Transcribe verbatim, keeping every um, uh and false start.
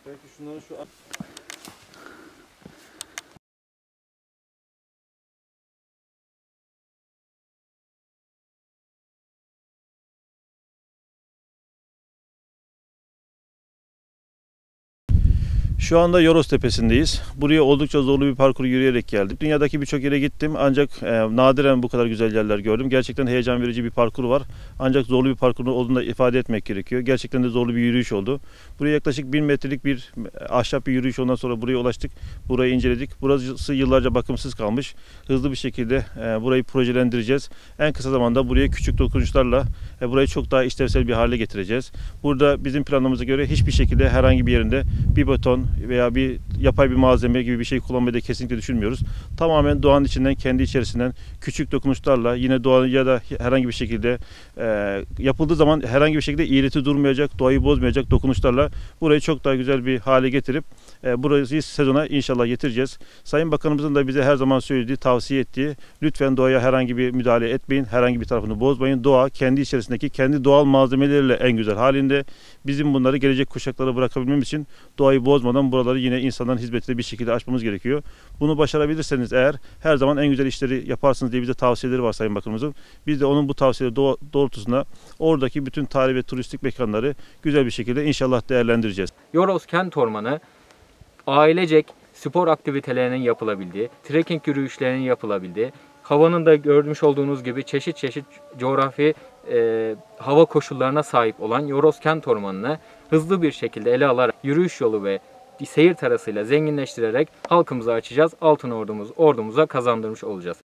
Belki şunların şu Şu anda Yoros Tepesi'ndeyiz. Buraya oldukça zorlu bir parkur yürüyerek geldik. Dünyadaki birçok yere gittim ancak e, nadiren bu kadar güzel yerler gördüm. Gerçekten heyecan verici bir parkur var. Ancak zorlu bir parkur olduğunu da ifade etmek gerekiyor. Gerçekten de zorlu bir yürüyüş oldu. Buraya yaklaşık bin metrelik bir ahşap bir yürüyüş, ondan sonra buraya ulaştık. Burayı inceledik. Burası yıllarca bakımsız kalmış. Hızlı bir şekilde e, burayı projelendireceğiz. En kısa zamanda buraya küçük dokunuşlarla e, burayı çok daha işlevsel bir hale getireceğiz. Burada bizim planlamamıza göre hiçbir şekilde herhangi bir yerinde bir beton veya bir yapay bir malzeme gibi bir şey kullanmayı da kesinlikle düşünmüyoruz. Tamamen doğanın içinden, kendi içerisinden küçük dokunuşlarla, yine doğa ya da herhangi bir şekilde e, yapıldığı zaman herhangi bir şekilde iğreti durmayacak, doğayı bozmayacak dokunuşlarla burayı çok daha güzel bir hale getirip e, burayı sezona inşallah getireceğiz. Sayın Bakanımızın da bize her zaman söylediği, tavsiye ettiği, lütfen doğaya herhangi bir müdahale etmeyin, herhangi bir tarafını bozmayın. Doğa kendi içerisindeki kendi doğal malzemeleriyle en güzel halinde. Bizim bunları gelecek kuşaklara bırakabilmemiz için doğayı bozmadan buraları yine insanların hizmetine bir şekilde açmamız gerekiyor. Bunu başarabilirseniz eğer her zaman en güzel işleri yaparsınız diye bize tavsiyeleri var Sayın Bakanımızın. Biz de onun bu tavsiyeleri doğrultusunda oradaki bütün tarihi ve turistik mekanları güzel bir şekilde inşallah değerlendireceğiz. Yoros Kent Ormanı ailecek spor aktivitelerinin yapılabildiği, trekking yürüyüşlerinin yapılabildiği, havanın da görmüş olduğunuz gibi çeşit çeşit coğrafi e, hava koşullarına sahip olan Yoros Kent Ormanı'nı hızlı bir şekilde ele alarak yürüyüş yolu ve seyir terasıyla zenginleştirerek halkımıza açacağız. Altın ordumuz, ordumuza kazandırmış olacağız.